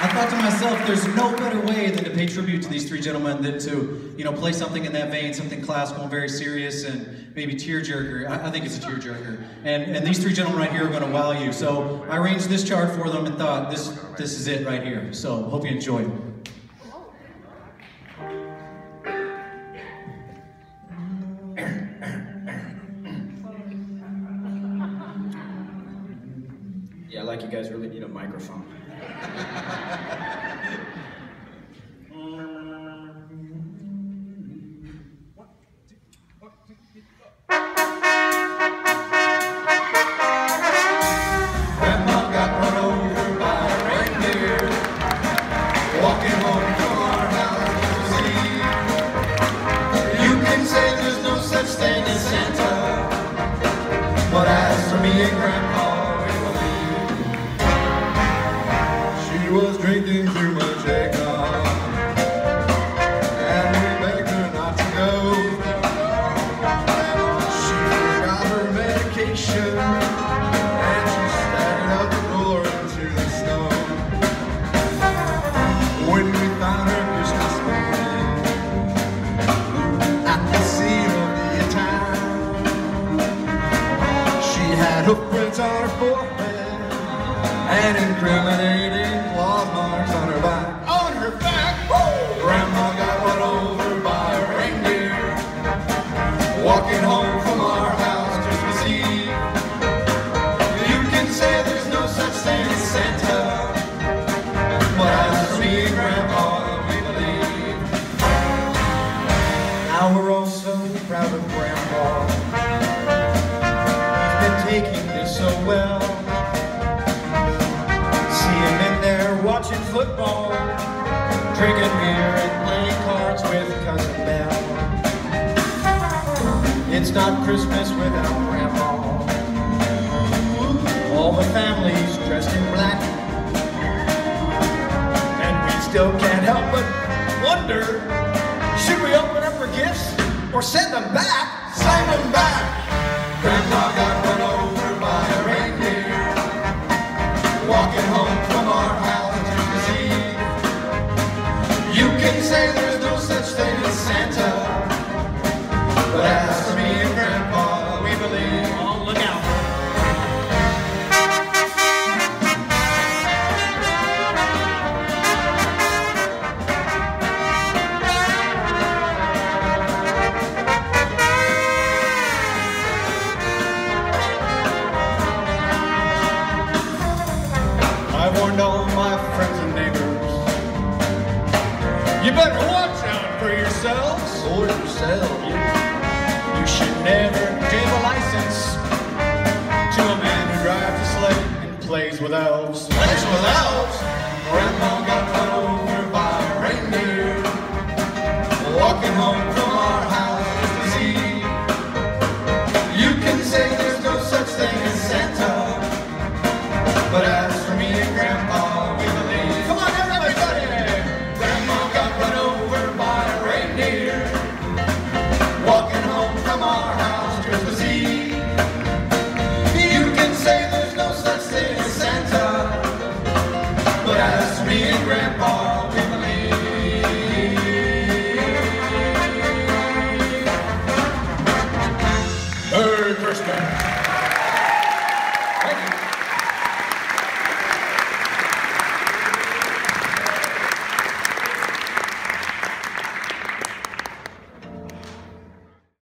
thought to myself, there's no better way than to pay tribute to these three gentlemen than to, you know, play something in that vein, something classical and very serious and maybe tearjerker. I think it's a tearjerker. And these three gentlemen right here are going to wow you. So I arranged this chart for them and thought, this is it right here. So hope you enjoy it. Yeah, like you guys really need a microphone. Grandma got run over by a reindeer, walking home from our house to see. You can say there's no such thing as Santa, but as for me and Grandpa, she was drinking too much eggnog, and we begged her not to go. She forgot her medication, and she staggered out the door into the snow. When we found her Christmas morning at the scene of the attack, she had hoofprints on her forehead and incriminating claw marks on her back. On her back! Woo! Grandma got run over by a reindeer, walking home from our house Christmas Eve. You can say there's no such thing as Santa, but as for me and Grandpa, we believe. Now we're all so proud of Grandpa. He's been taking this so well. Watching football, drinking beer and playing cards with Cousin Belle. It's not Christmas without Grandpa. All the family's dressed in black, and we still can't help but wonder, should we open up our gifts or send them back? Send them back! Grandpa got run over by a reindeer, walking home from our house. You can say there's no such thing as Santa, but as for me and Grandpa, we believe. Oh, look out. I warned all my friends and neighbors, you better watch out for yourselves. For yourself. You should never give a license to a man who drives a sleigh and plays with elves. Plays with elves? Grandma got run over by a reindeer, walking home from our house to see. You can say there's no such thing as Santa, but as for me and Grandpa, we believe. Come on, everybody! Grandma got run over by a reindeer, walking home from our house Christmas Eve. You can say there's no such thing as Santa, but as for me and Grandpa, we believe. Merry Christmas! Thank you.